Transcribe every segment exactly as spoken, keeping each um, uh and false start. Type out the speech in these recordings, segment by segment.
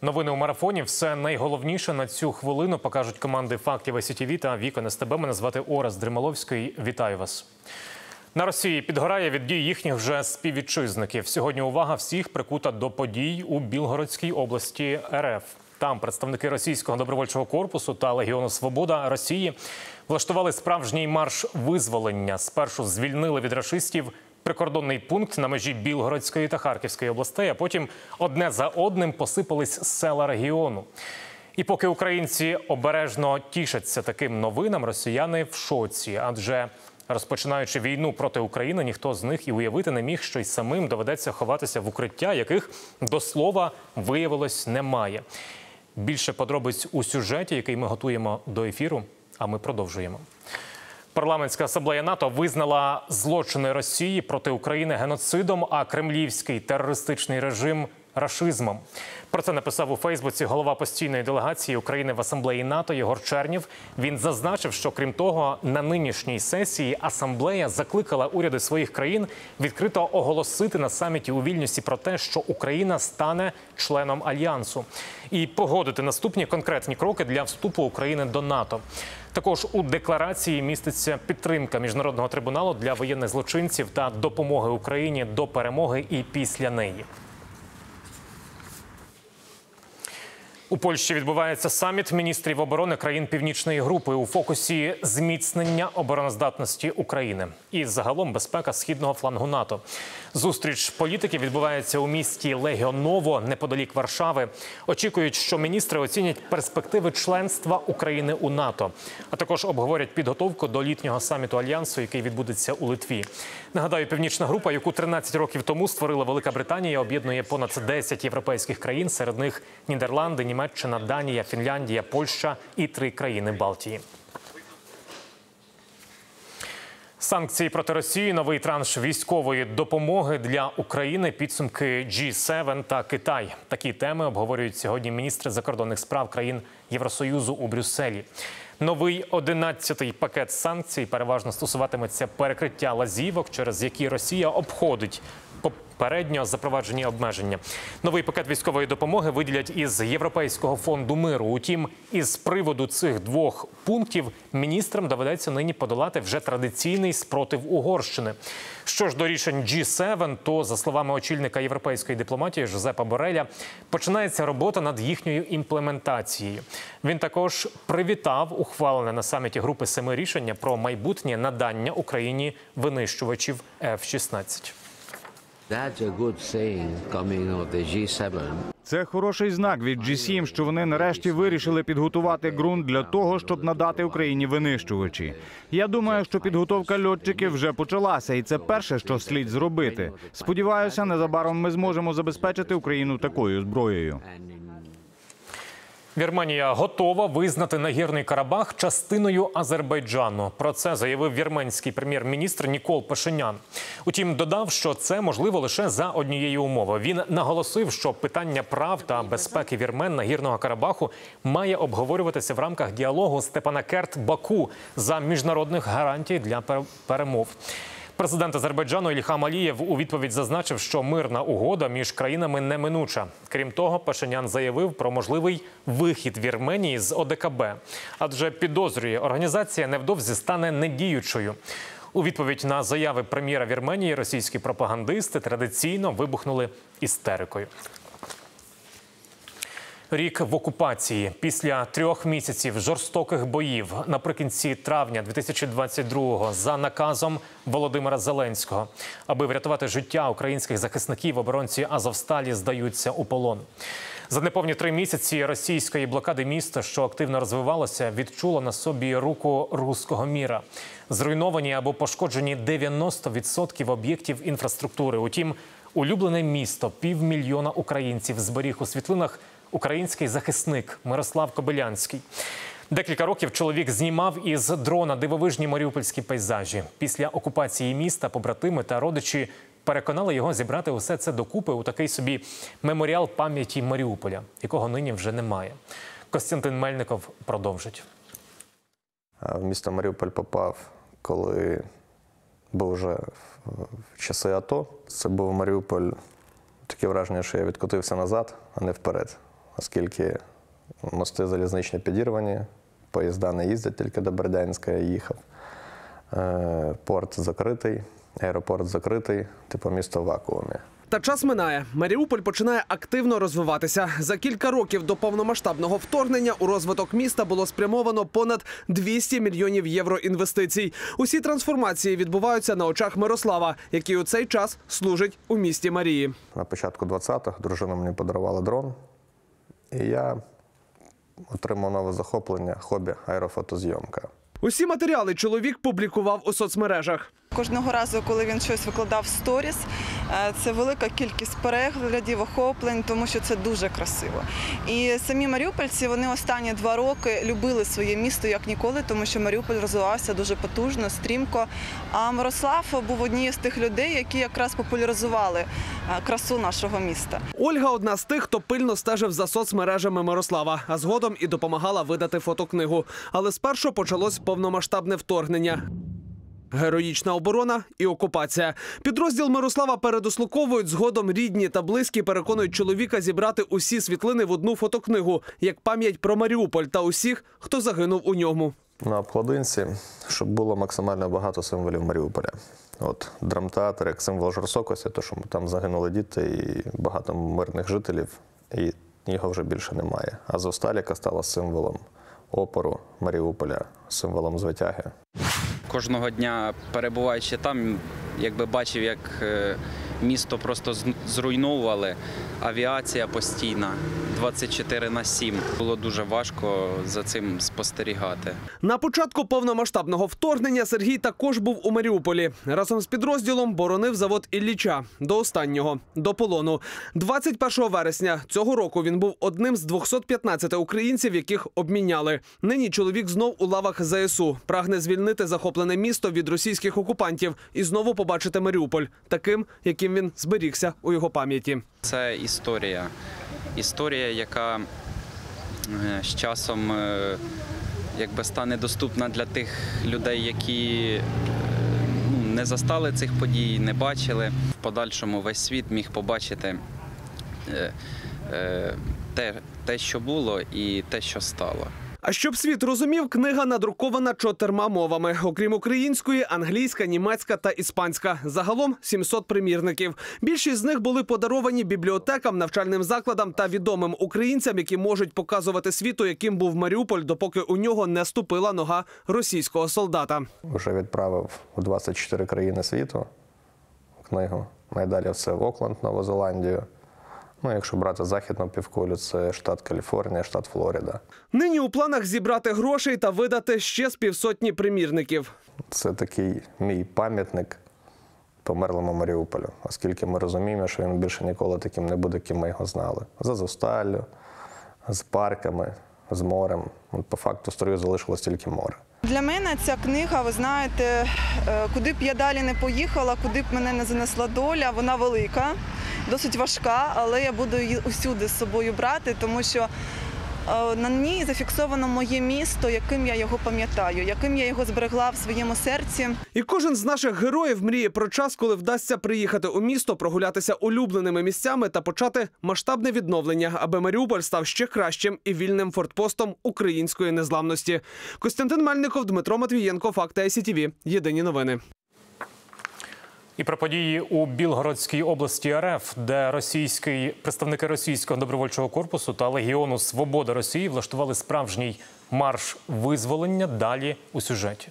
Новини у марафоні. Все найголовніше на цю хвилину покажуть команди «Фактів» ес ті ві та «Вікон ес те бе». Мене звати Орес Дрімаловський. Вітаю вас. На Росії підгорає від дій їхніх вже співвітчизників. Сьогодні увага всіх прикута до подій у Білгородській області ер еф. Там представники Російського добровольчого корпусу та Легіону Свобода Росії влаштували справжній марш визволення. Спершу звільнили від рашистів прикордонний пункт на межі Білгородської та Харківської областей, а потім одне за одним посипались села регіону. І поки українці обережно тішаться таким новинам, росіяни в шоці. Адже розпочинаючи війну проти України, ніхто з них і уявити не міг, що й самим доведеться ховатися в укриття, яких, до слова, виявилось немає. Більше подробиць у сюжеті, який ми готуємо до ефіру, а ми продовжуємо. Парламентська асамблея НАТО визнала злочини Росії проти України геноцидом, а кремлівський терористичний режим – рашизмом. Про це написав у Фейсбуці голова постійної делегації України в асамблеї НАТО Єгор Чернєв. Він зазначив, що, крім того, на нинішній сесії асамблея закликала уряди своїх країн відкрито оголосити на саміті у Вільнюсі про те, що Україна стане членом Альянсу, і погодити наступні конкретні кроки для вступу України до НАТО. Також у декларації міститься підтримка Міжнародного трибуналу для воєнних злочинців та допомоги Україні до перемоги і після неї. У Польщі відбувається саміт міністрів оборони країн Північної групи. У фокусі зміцнення обороноздатності України і загалом безпека східного флангу НАТО. Зустріч політиків відбувається у місті Легіоново, неподалік Варшави. Очікують, що міністри оцінять перспективи членства України у НАТО, а також обговорять підготовку до літнього саміту Альянсу, який відбудеться у Литві. Нагадаю, Північна група, яку тринадцять років тому створила Велика Британія, об'єднує понад десять європейських країн, серед них Нідерланди, Німеччина, Данія, Фінляндія, Польща і три країни Балтії. Санкції проти Росії, новий транш військової допомоги для України, підсумки джі сім та Китай. Такі теми обговорюють сьогодні міністри закордонних справ країн Євросоюзу у Брюсселі. Новий одинадцятий пакет санкцій переважно стосуватиметься перекриття лазівок, через які Росія обходить попередньо запроваджені обмеження. Новий пакет військової допомоги виділять із Європейського фонду миру. Утім, із приводу цих двох пунктів міністрам доведеться нині подолати вже традиційний спротив Угорщини. Що ж до рішень джі сім, то, за словами очільника європейської дипломатії Жозепа Бореля, починається робота над їхньою імплементацією. Він також привітав ухвалене на саміті групи семи рішення про майбутнє надання Україні винищувачів еф шістнадцять. Це хороший знак від джі сім, що вони нарешті вирішили підготувати ґрунт для того, щоб надати Україні винищувачі. Я думаю, що підготовка льотчиків вже почалася, і це перше, що слід зробити. Сподіваюся, незабаром ми зможемо забезпечити Україну такою зброєю. Вірменія готова визнати Нагірний Карабах частиною Азербайджану. Про це заявив вірменський прем'єр-міністр Нікол Пашинян. Утім, додав, що це можливо лише за однієї умови. Він наголосив, що питання прав та безпеки вірмен Нагірного Карабаху має обговорюватися в рамках діалогу Степанакерт-Баку за міжнародних гарантій для перемов. Президент Азербайджану Ільхам Алієв у відповідь зазначив, що мирна угода між країнами неминуча. Крім того, Пашинян заявив про можливий вихід Вірменії з о де ка бе. Адже підозрює, організація невдовзі стане недіючою. У відповідь на заяви прем'єра Вірменії російські пропагандисти традиційно вибухнули істерикою. Рік в окупації. Після трьох місяців жорстоких боїв наприкінці травня дві тисячі двадцять другого за наказом Володимира Зеленського, аби врятувати життя українських захисників, оборонці Азовсталі здаються у полон. За неповні три місяці російської блокади міста, що активно розвивалося, відчуло на собі руку руського міра. Зруйновані або пошкоджені дев'яносто відсотків об'єктів інфраструктури. Утім, улюблене місто півмільйона українців зберіг у світлинах український захисник Мирослав Кобилянський. Декілька років чоловік знімав із дрона дивовижні маріупольські пейзажі. Після окупації міста побратими та родичі переконали його зібрати усе це докупи у такий собі меморіал пам'яті Маріуполя, якого нині вже немає. Костянтин Мельников продовжить. В місто Маріуполь попав, коли був вже в часи АТО. Це був Маріуполь, таке враження, що я відкотився назад, а не вперед. оскільки мости залізничні підірвані, поїзда не їздять, тільки до Бердянська я їхав. Порт закритий, аеропорт закритий, типу місто в вакуумі. Та час минає. Маріуполь починає активно розвиватися. За кілька років до повномасштабного вторгнення у розвиток міста було спрямовано понад двісті мільйонів євро інвестицій. Усі трансформації відбуваються на очах Мирослава, який у цей час служить у місті Марії. На початку двадцятих дружина мені подарувала дрон, і я отримав нове захоплення, хобі – аерофотозйомка. Усі матеріали чоловік публікував у соцмережах. Кожного разу, коли він щось викладав в сторіс, це велика кількість переглядів, охоплень, тому що це дуже красиво. І самі маріупольці, вони останні два роки любили своє місто як ніколи, тому що Маріуполь розвивався дуже потужно, стрімко. А Мирослав був однією з тих людей, які якраз популяризували красу нашого міста. Ольга – одна з тих, хто пильно стежив за соцмережами Мирослава, а згодом і допомагала видати фотокнигу. Але спершу почалось повномасштабне вторгнення. Героїчна оборона і окупація. Підрозділ Мирослава передислоковують, згодом рідні та близькі переконують чоловіка зібрати усі світлини в одну фотокнигу, як пам'ять про Маріуполь та усіх, хто загинув у ньому. На обкладинці, щоб було максимально багато символів Маріуполя. От драмтеатр як символ жорстокості, то що там загинули діти і багато мирних жителів, і його вже більше немає. Азовсталь, яка стала символом опору Маріуполя, символом звитяги. Кожного дня, перебуваючи там, якби бачив, як місто просто зруйновували, авіація постійна, двадцять чотири на сім. Було дуже важко за цим спостерігати. На початку повномасштабного вторгнення Сергій також був у Маріуполі. Разом з підрозділом боронив завод Ілліча до останнього, до полону. двадцять першого вересня цього року він був одним з двохсот п'ятнадцяти українців, яких обміняли. Нині чоловік знов у лавах зе ес у. Прагне звільнити захоплене місто від російських окупантів і знову побачити Маріуполь таким, яким він зберігся у його пам'яті. Це історія. Історія, яка з часом якби стане доступна для тих людей, які ну, не застали цих подій, не бачили. В подальшому весь світ міг побачити те, те, що було, і те, що стало. А щоб світ розумів, книга надрукована чотирма мовами. Окрім української, англійська, німецька та іспанська. Загалом сімсот примірників. Більшість з них були подаровані бібліотекам, навчальним закладам та відомим українцям, які можуть показувати світу, яким був Маріуполь, допоки у нього не ступила нога російського солдата. Вже відправив у двадцять чотири країни світу книгу. Найдалі це в Окленд, Нову Зеландію. Ну, якщо брати західну півкулю, це штат Каліфорнія, штат Флорида. Нині у планах зібрати грошей та видати ще з півсотні примірників. Це такий мій пам'ятник померлому Маріуполю, оскільки ми розуміємо, що він більше ніколи таким не буде, ким ми його знали. З Азовсталлю, з парками, з морем. По факту строю залишилось тільки море. Для мене ця книга, ви знаєте, куди б я далі не поїхала, куди б мене не занесла доля, вона велика, досить важка, але я буду її усюди з собою брати, тому що на ній зафіксовано моє місто, яким я його пам'ятаю, яким я його зберегла в своєму серці. І кожен з наших героїв мріє про час, коли вдасться приїхати у місто, прогулятися улюбленими місцями та почати масштабне відновлення, аби Маріуполь став ще кращим і вільним фортпостом української незламності. Костянтин Мельников, Дмитро Матвієнко, Факти ай сі ті ві. Єдині новини. І про події у Білгородській області ер еф, де російський, представники російського добровольчого корпусу та Легіону Свобода Росії влаштували справжній марш визволення. Далі у сюжеті.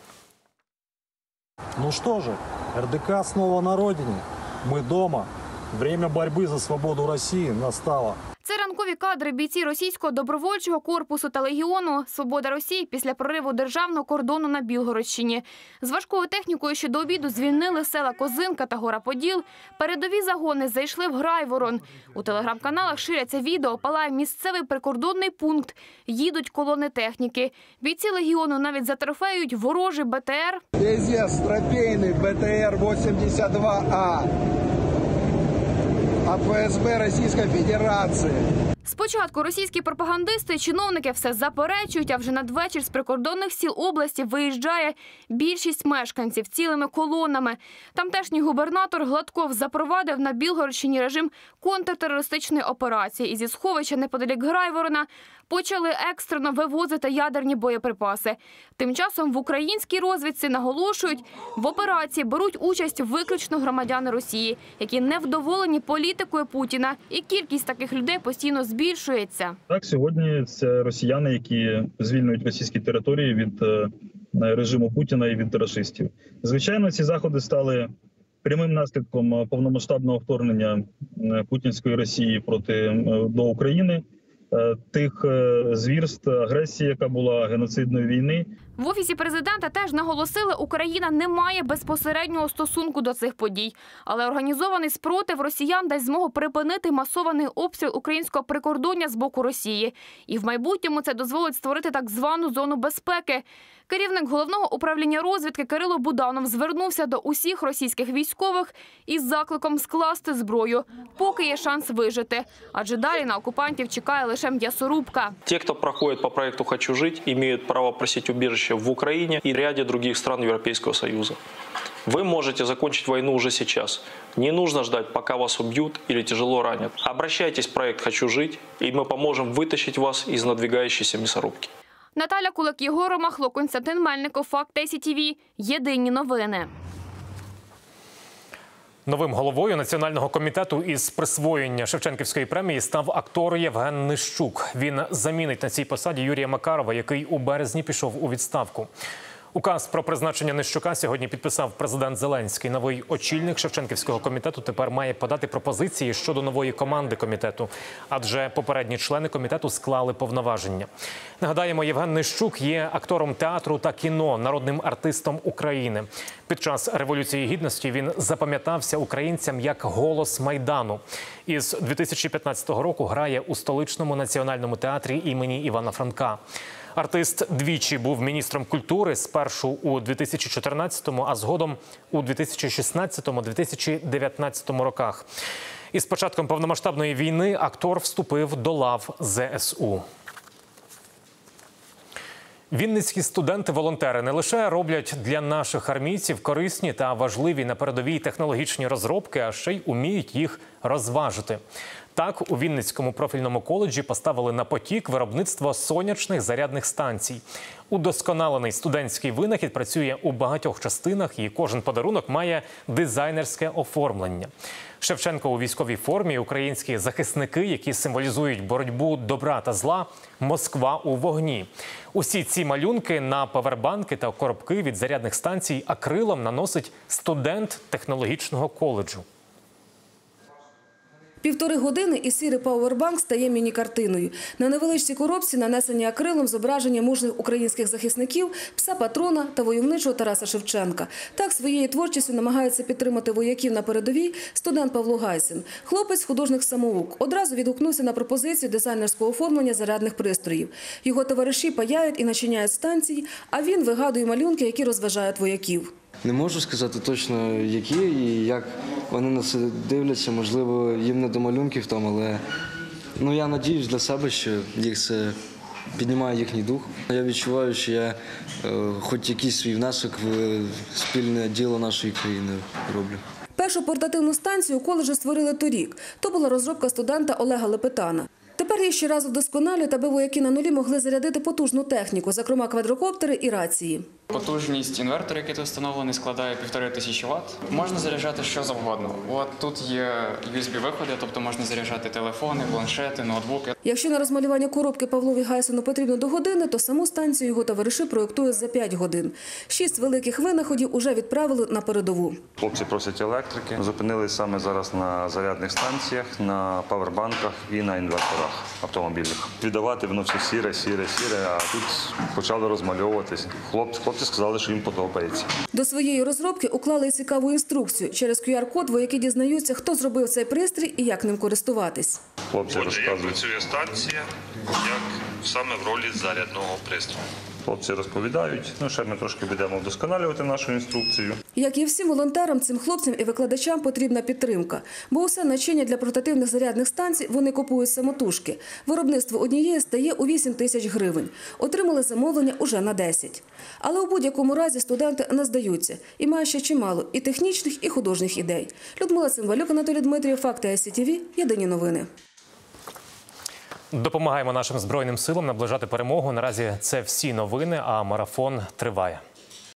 Ну что же, эр дэ ка снова на родине. Мы дома. Время борьбы за свободу России настало. Це ранкові кадри бійці російського добровольчого корпусу та Легіону «Свобода Росії» після прориву державного кордону на Білгородщині. З важкою технікою ще до обіду звільнили села Козинка та Гора-Поділ. Передові загони зайшли в Грайворон. У телеграм-каналах ширяться відео, палає місцевий прикордонний пункт. Їдуть колони техніки. Бійці Легіону навіть затрофеюють ворожий Бе Те Ер. Здесь трофейний Бе Те Ер вісімдесят два А. АФСБ Російської Федерації. Спочатку російські пропагандисти і чиновники все заперечують, а вже надвечір з прикордонних сіл області виїжджає більшість мешканців цілими колонами. Тамтешній губернатор Гладков запровадив на Білгородщині режим контртерористичної операції. І зі сховища неподалік Грайворона почали екстрено вивозити ядерні боєприпаси. Тим часом в українській розвідці наголошують, в операції беруть участь виключно громадяни Росії, які невдоволені політикою Путіна. І кількість таких людей постійно збільшується. Так, сьогодні це росіяни, які звільнюють російські території від режиму Путіна і від рашистів. Звичайно, ці заходи стали прямим наслідком повномасштабного вторгнення путінської Росії проти до України, тих звірств, агресії, яка була, геноцидної війни. В Офісі президента теж наголосили, Україна не має безпосереднього стосунку до цих подій. Але організований спротив росіян дасть змогу припинити масований обстріл українського прикордоння з боку Росії. І в майбутньому це дозволить створити так звану зону безпеки. Керівник Головного управління розвідки Кирило Буданов звернувся до усіх російських військових із закликом скласти зброю, поки є шанс вижити. Адже далі на окупантів чекає лише м'ясорубка. Ті, хто проходить по проекту «Хочу жити», мають право просити убіжище в Україні і ряді інших країн Європейського Союзу. Вы можете закончить войну уже сейчас. Не нужно ждать, пока вас убьют или тяжело ранят. Обращайтесь в проект «Хочу жить», и мы поможем вытащить вас из надвигающейся мясорубки. Наталя Кулик, Єгор Ромахло, Константин Мельников, Факт Ай Сі Ті Ві. Єдині новини. Новим головою Національного комітету із присвоєння Шевченківської премії став актор Євген Нищук. Він замінить на цій посаді Юрія Макарова, який у березні пішов у відставку. Указ про призначення Нищука сьогодні підписав президент Зеленський. Новий очільник Шевченківського комітету тепер має подати пропозиції щодо нової команди комітету, адже попередні члени комітету склали повноваження. Нагадаємо, Євген Нищук є актором театру та кіно, народним артистом України. Під час Революції Гідності він запам'ятався українцям як голос Майдану. Із дві тисячі п'ятнадцятого року грає у столичному національному театрі імені Івана Франка. Артист двічі був міністром культури, спершу у дві тисячі чотирнадцятому, а згодом у дві тисячі шістнадцятому - дві тисячі дев'ятнадцятому роках. Із початком повномасштабної війни актор вступив до лав Зе Ес У. Вінницькі студенти-волонтери не лише роблять для наших армійців корисні та важливі на передовій технологічні розробки, а ще й уміють їх розважити. Так, у Вінницькому профільному коледжі поставили на потік виробництво сонячних зарядних станцій. Удосконалений студентський винахід працює у багатьох частинах, і кожен подарунок має дизайнерське оформлення. Шевченко у військовій формі, українські захисники, які символізують боротьбу добра та зла, Москва у вогні. Усі ці малюнки на павербанки та коробки від зарядних станцій акрилом наносить студент технологічного коледжу. Півтори години і сірий пауербанк стає міні-картиною. На невеличкій коробці нанесені акрилом зображення мужних українських захисників, пса-патрона та войовничого Тараса Шевченка. Так своєю творчістю намагається підтримати вояків на передовій студент Павло Гайсин. Хлопець – художник-самоук. Одразу відгукнувся на пропозицію дизайнерського оформлення зарядних пристроїв. Його товариші паяють і начиняють станції, а він вигадує малюнки, які розважають вояків. Не можу сказати точно, які і як вони на це дивляться. Можливо, їм не до малюнків там, але ну, я надіюсь для себе, що їх це піднімає їхній дух. Я відчуваю, що я е, хоч якийсь свій внесок в спільне діло нашої країни роблю. Першу портативну станцію у коледжі створили торік. То була розробка студента Олега Лепетана. Тепер її щоразу вдосконалюють, аби вояки на нулі могли зарядити потужну техніку, зокрема квадрокоптери і рації. Потужність інвертора, який тут встановлений, складає півтори тисячі ватт. Можна заряджати що завгодно. От тут є ю ес бі-виходи, тобто можна заряджати телефони, планшети, ноутбуки. Якщо на розмалювання коробки Павлові Гайсину потрібно до години, то саму станцію його товариші проєктують за п'ять годин. Шість великих винаходів уже відправили на передову. Хлопці просять електрики. Зупинились саме зараз на зарядних станціях, на павербанках і на інверторах автомобільних. Віддавати воно все сіре, сіре, сіре, а тут почали розмальовуватись. Хлопці, хлопці сказали, що їм подобається. До своєї розробки уклали і цікаву інструкцію. Через ку ар код вояки дізнаються, хто зробив цей пристрій і як ним користуватись. Хлопці розказують. Як працює станція, як саме в ролі зарядного пристрою. Хлопці розповідають. Ну, ще ми трошки будемо вдосконалювати нашу інструкцію. Як і всім волонтерам, цим хлопцям і викладачам потрібна підтримка. Бо усе начиння для портативних зарядних станцій вони купують самотужки. Виробництво однієї стає у вісім тисяч гривень. Отримали замовлення уже на десять. Але у будь-якому разі студенти не здаються. І мають ще чимало і технічних, і художніх ідей. Людмила Цимбалюк, Анатолій Дмитрієв, Факти ай сі ті ві. Єдині новини. Допомагаємо нашим Збройним силам наближати перемогу. Наразі це всі новини, а марафон триває.